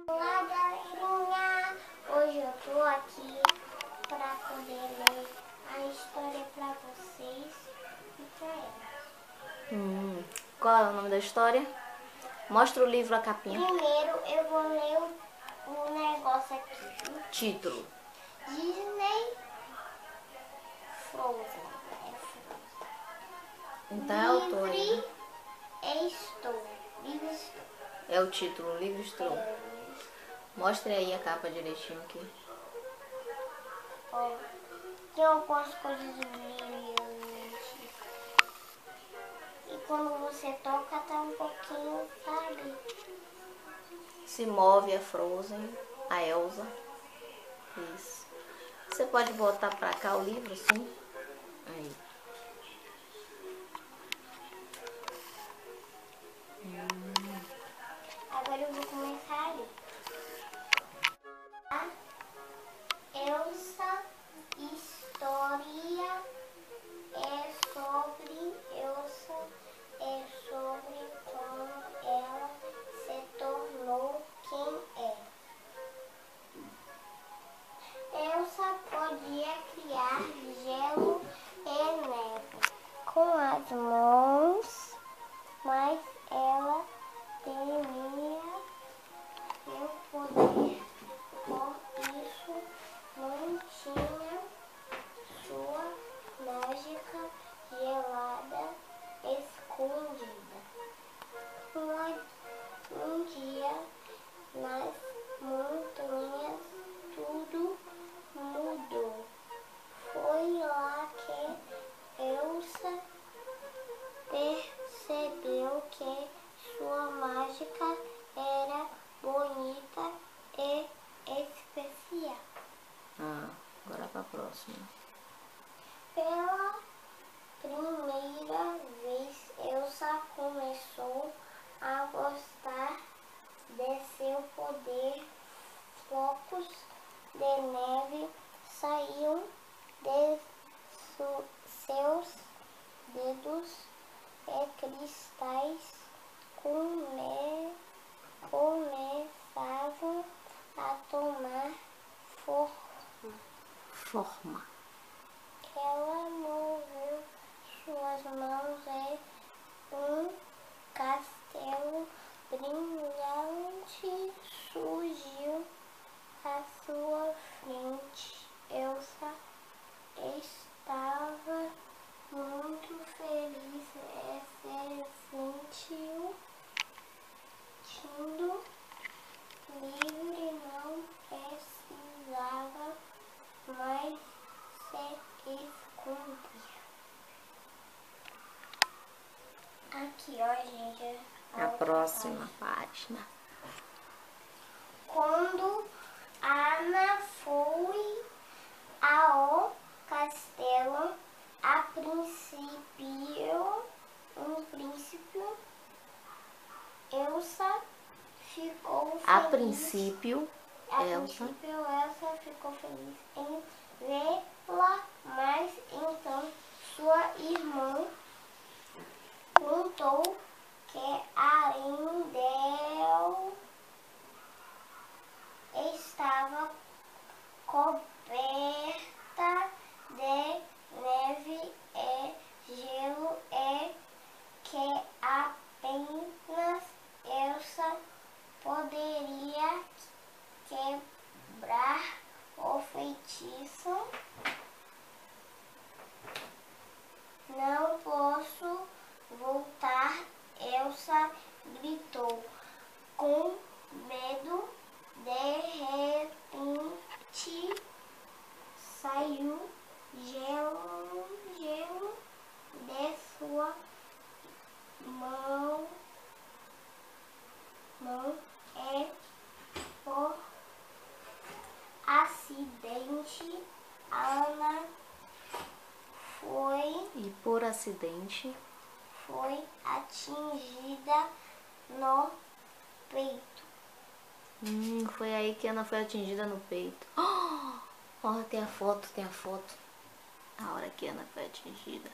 Olá, galerinha! Hoje eu tô aqui para poder ler a história para vocês e para elas. Qual é o nome da história? Mostra o livro, a capinha. Primeiro eu vou ler o negócio aqui. Título. Disney Frozen. Então é autor, né? Livre estou. É o título, Livre Estou. Mostre aí a capa direitinho aqui. Ó, tem algumas coisas brilhantes. E quando você toca, tá um pouquinho, sabe? Se move a Frozen, a Elsa. Isso. Você pode botar pra cá o livro, sim? Aí. Agora eu vou começar a ler. A Elsa, história é sobre Elsa, é sobre como ela se tornou quem é. Elsa podia criar gelo e neve com as mãos, mas ela temia seu poder, por isso não tinha sua mágica gelada escondida. Um dia, nas montanhas, tudo mudou. Foi lá que Elsa percebeu que sua mágica era bonita e especial. Agora pra próxima. Pela primeira vez, Elsa começou a gostar de seu poder. Flocos de neve saíam de seus dedos e cristais começavam a tomar Forma. Ela moveu suas mãos e um castelo brilhante surgiu à sua frente. Elsa estava muito feliz e se sentiu livre, não precisava mais se esconder. Aqui, ó, gente. A próxima página. Quando Ana foi ao castelo, a princípio, Elsa ficou feliz. A princípio, Elsa ficou feliz em vê-la, mas então sua irmã contou que Arendelle estava coberta de neve e gelo e que apenas Elsa poderia quebrar o feitiço. Não posso voltar, Elsa gritou com medo. De repente saiu gelo de sua mão e por acidente Ana foi atingida no peito. Foi aí que Ana foi atingida no peito. Ó, tem a foto. A hora que Ana foi atingida.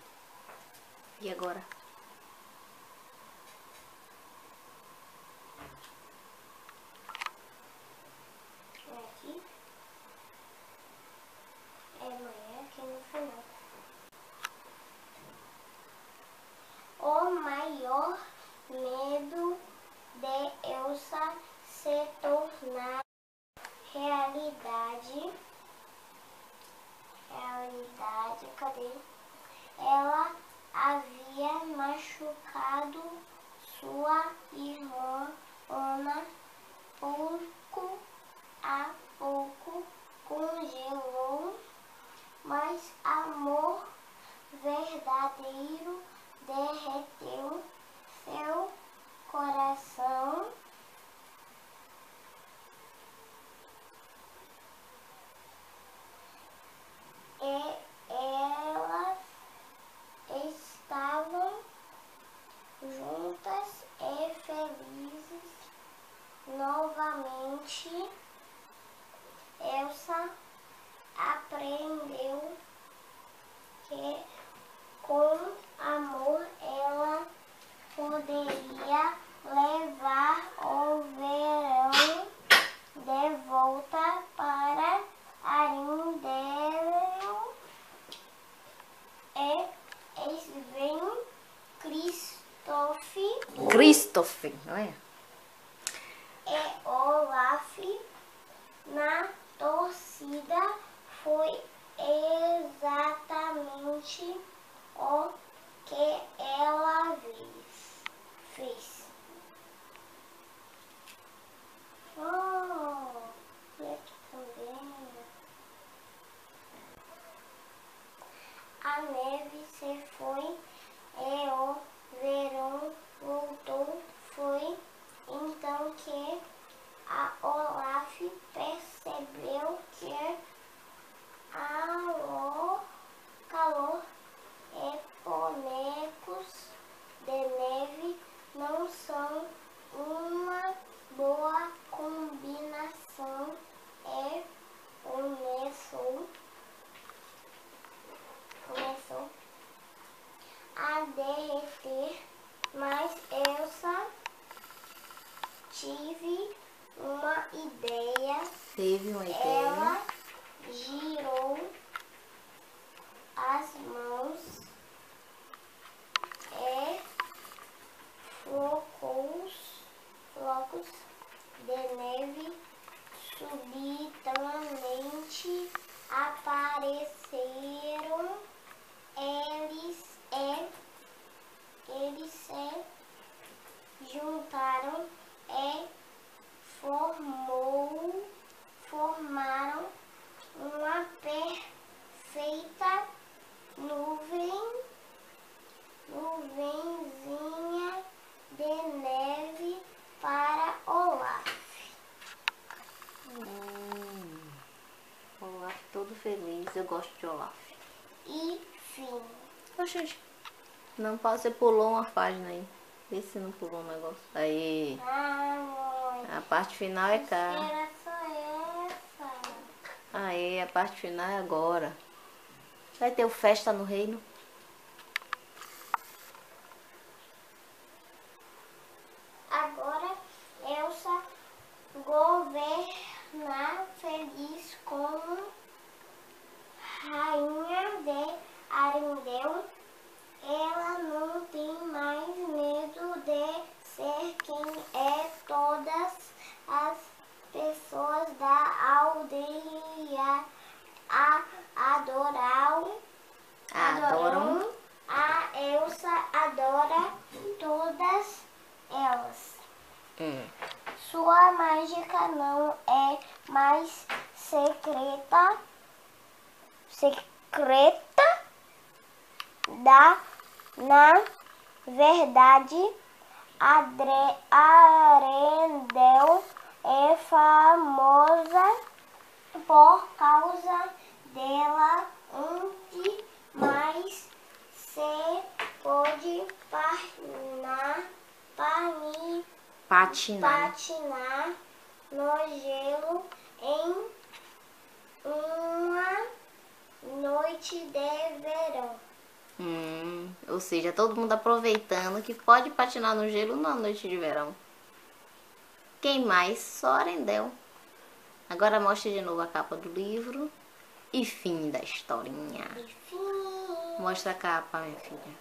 E agora? cadê? Ela havia machucado sua irmã Ana. Pouco a pouco congelou, mas amor verdadeiro derreteu seu coração. E elas estavam juntas e felizes novamente. Elsa aprendeu que com amor ela poderia levar o verão de volta para Arendelle. E eis vem Christophe, olha. E Olaf na torcida. Foi exatamente o que ela fez. Oh, e aqui também. A neve se foi e o verão voltou. Foi então que a Olaf percebeu que calor e bonecos de neve não são uma boa combinação, e começou a derreter. Mas Elsa teve uma ideia. Ela girou as mãos e flocos de neve subitamente apareceram. Eles se juntaram e formaram uma perfeita nuvenzinha de neve para Olaf. Olaf todo feliz, eu gosto de Olaf. E fim. Oxi, não pode, você pulou uma página aí. Vê se não pulou um negócio. Aí. A parte final é cá. Era só essa. Aí, a parte final é agora. Vai ter o Festa no Reino. Agora Elsa governa feliz como rainha de Arendelle. Ela não tem mais medo de ser quem é. Todas as pessoas da aldeia adoram. A Elsa adora todas elas. Sua mágica não é mais secreta. Na verdade, Arendelle é famosa por causa dela. Onde mais se pode patinar no gelo em uma noite de verão. Ou seja, todo mundo aproveitando que pode patinar no gelo numa noite de verão. Quem mais? Só Arendelle. Agora mostra de novo a capa do livro. E fim da historinha. Mostra a capa, minha filha.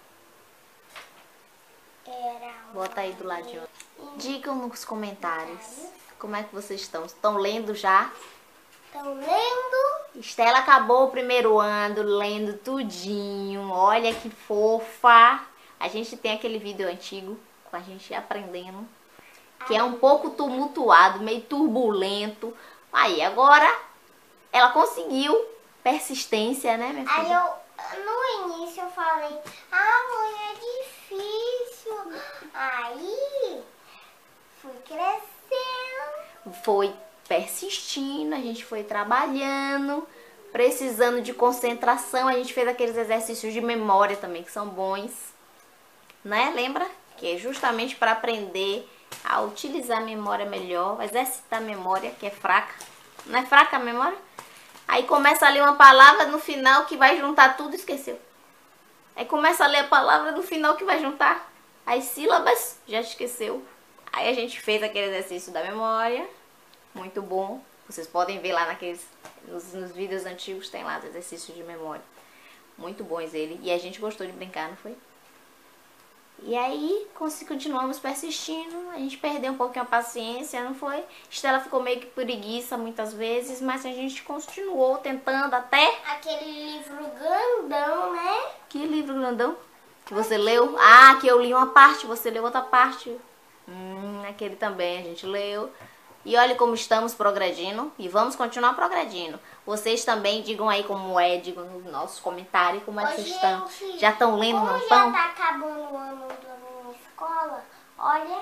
Bota aí do ladinho. Digam nos comentários como é que vocês estão. Estão lendo já? Estão lendo? Estela acabou o primeiro ano lendo tudinho. Olha que fofa. A gente tem aquele vídeo antigo com a gente aprendendo, que é um pouco tumultuado, meio turbulento. Aí agora ela conseguiu persistência, né, minha filha? Aí no início eu falei, mãe, é difícil. Aí fui crescendo. Foi persistindo, a gente foi trabalhando, precisando de concentração. A gente fez aqueles exercícios de memória também, que são bons, né? Lembra? Que é justamente para aprender a utilizar a memória melhor, exercitar a memória, que é fraca. Não é fraca a memória? Aí começa a ler uma palavra no final que vai juntar tudo, esqueceu. Aí começa a ler a palavra no final que vai juntar as sílabas, já esqueceu. Aí a gente fez aquele exercício da memória, muito bom. Vocês podem ver lá nos vídeos antigos, tem lá os exercícios de memória. Muito bons ele. E a gente gostou de brincar, não foi? E aí, continuamos persistindo, a gente perdeu um pouquinho a paciência, não foi? Estela ficou meio que preguiça muitas vezes, mas a gente continuou tentando até... Aquele livro grandão, né? Que livro grandão? Que você leu? Ah, que eu li uma parte, você leu outra parte. Aquele também a gente leu. E olha como estamos progredindo e vamos continuar progredindo. Vocês também digam aí como é, digam nos nossos comentários como é que vocês estão. Já estão lendo, não estão? Já tá acabando o ano da minha escola. Olha,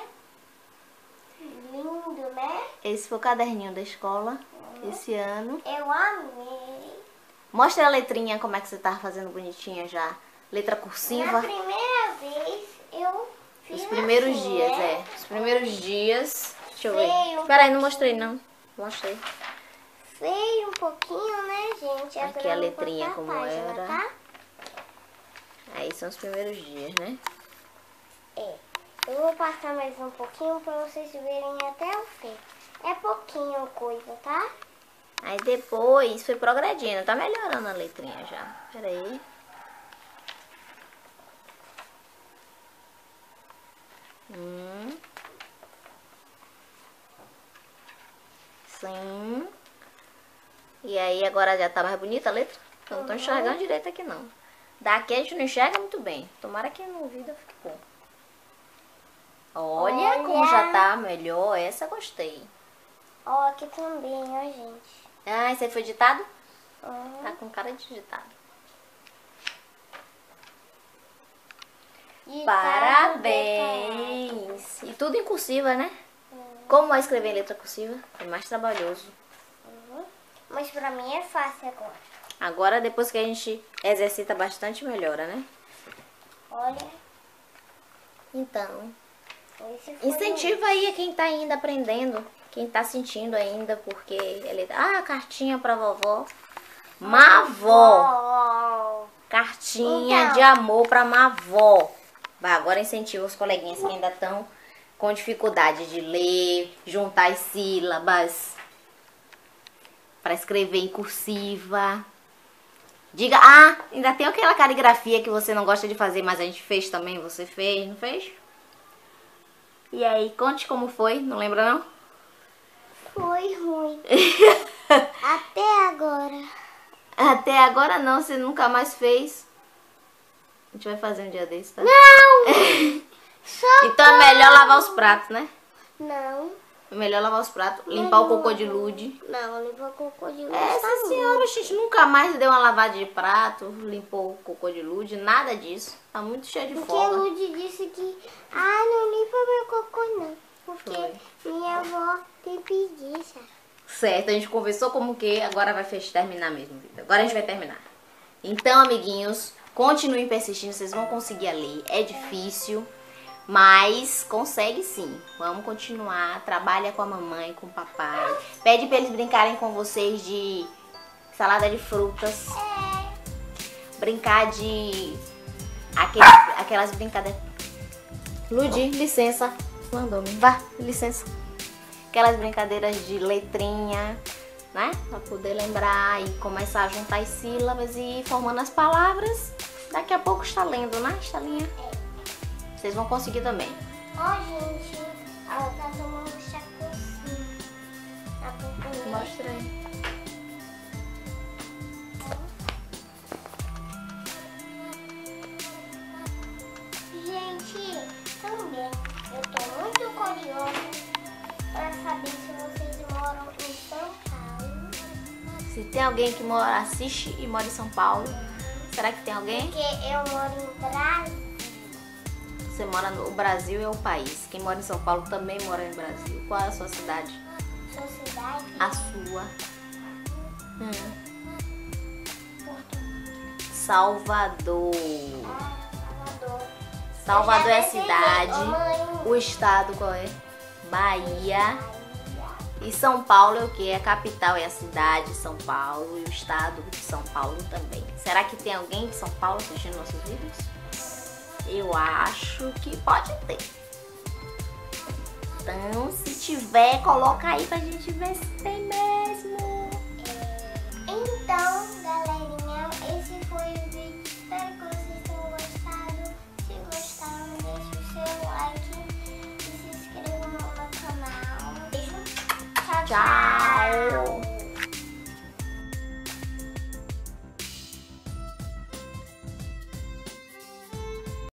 lindo, né? Esse foi o caderninho da escola, esse ano. Eu amei. Mostra a letrinha, como é que você tá fazendo bonitinha já. Letra cursiva. Na primeira vez eu fiz Os primeiros assim, dias, né? Os primeiros dias. Deixa eu ver. Feio. Peraí, não mostrei não. Mostrei. Feio um pouquinho, né, gente? Aqui a letrinha como página, era. tá? Aí são os primeiros dias, né? Eu vou passar mais um pouquinho pra vocês verem até o fim. É pouquinho coisa, tá? Aí depois foi progredindo. Tá melhorando a letrinha já. Peraí. Sim. E aí agora já tá mais bonita a letra? Eu não tô enxergando direito aqui não. Daqui a gente não enxerga muito bem. Tomara que no vídeo fique bom. Olha como já tá melhor. Essa eu gostei. Ó, aqui também, ó, gente. Ah, esse aí foi ditado? Tá com cara de ditado. Parabéns! E tudo em cursiva, né? Como vai escrever em letra cursiva? É mais trabalhoso. Mas pra mim é fácil agora. Agora, depois que a gente exercita bastante, melhora, né? Olha. Então, Esse foi incentiva aí a quem tá ainda aprendendo, quem tá sentindo ainda, porque ele... Ah, cartinha pra vovó. Mavó! Cartinha Então. de amor pra Mavó. Vai, agora incentiva os coleguinhas que ainda estão com dificuldade de ler, juntar as sílabas, para escrever em cursiva. Diga, ainda tem aquela caligrafia que você não gosta de fazer, mas a gente fez também, você fez, não fez? E aí, conte como foi, não lembra não? Foi ruim. Até agora. Até agora não, você nunca mais fez. A gente vai fazer um dia desse, tá? Não! Então é melhor lavar os pratos, né? Não. É melhor lavar os pratos, limpar o cocô de lude. Não, limpar o cocô de lude. Essa senhora, a gente nunca mais deu uma lavada de prato, limpou o cocô de lude, nada disso. Tá muito cheio de Porque folga. Lude disse que, não limpa meu cocô não. Porque minha avó tem preguiça. Certo, a gente conversou como que agora vai terminar mesmo, vida. Agora a gente vai terminar. Então, amiguinhos, continuem persistindo, vocês vão conseguir a ler. É difícil, mas consegue sim. Vamos continuar, trabalha com a mamãe, com o papai. Pede pra eles brincarem com vocês de salada de frutas. Brincar de aquelas brincadeiras. Ludi, licença. Mandou-me. Vá, licença. Aquelas brincadeiras de letrinha, né? Pra poder lembrar e começar a juntar as sílabas e ir formando as palavras. Daqui a pouco está lendo, né, Estelinha? Vocês vão conseguir também. Ó, gente, ela tá tomando chá cocinho. Mostra aí. Se tem alguém que assiste e mora em São Paulo, será que tem alguém? Porque eu moro no Brasil. Você mora no Brasil, é o país. Quem mora em São Paulo também mora no Brasil. Qual é a sua cidade? Sua cidade? A sua. Portugal. Salvador. Salvador. Salvador é a desenhei. cidade. Ô, mãe. O estado qual é? Bahia. E São Paulo é o que? A capital é a cidade de São Paulo e o estado de São Paulo também. Será que tem alguém de São Paulo assistindo nossos vídeos? Eu acho que pode ter. Então, se tiver, coloca aí pra gente ver se tem mesmo. Então, galerinha, esse foi o vídeo. Espero que vocês tenham gostado. Se gostaram, deixe o seu like e se inscrevam no meu canal. Beijo. Tchau, tchau. Tchau!